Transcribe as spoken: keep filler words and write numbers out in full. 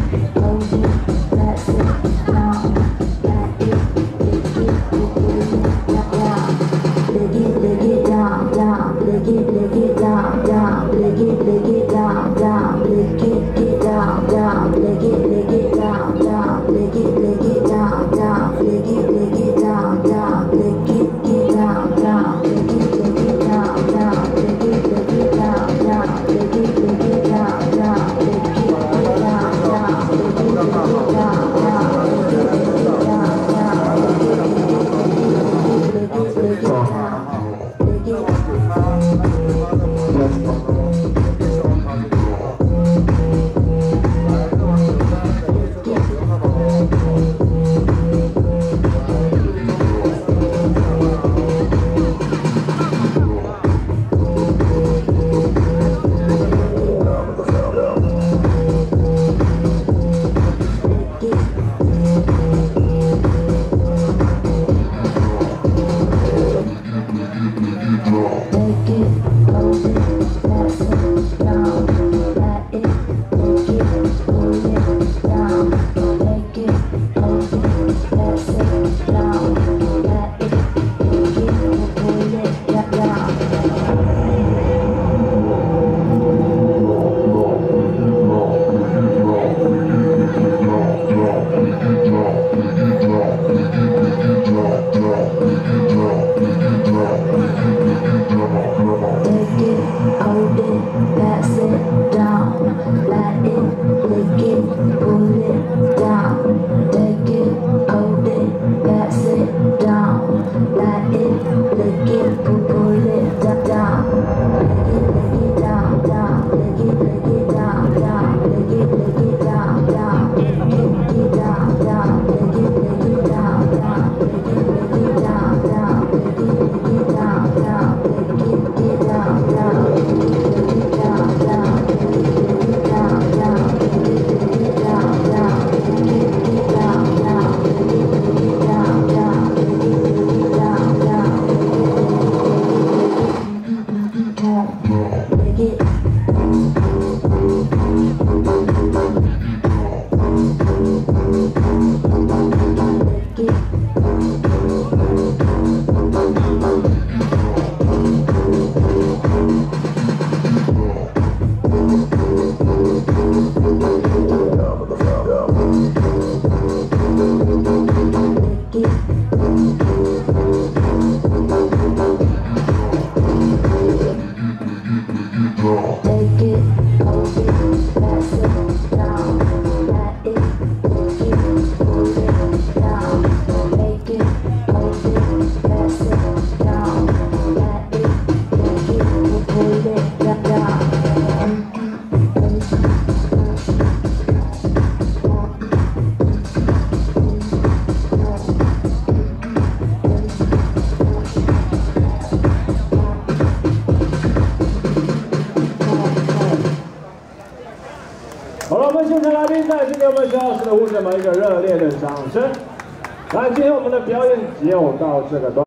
好了，我们现场来宾再次给我们肖老师的舞者们一个热烈的掌声。来，今天我们的表演只有到这个段。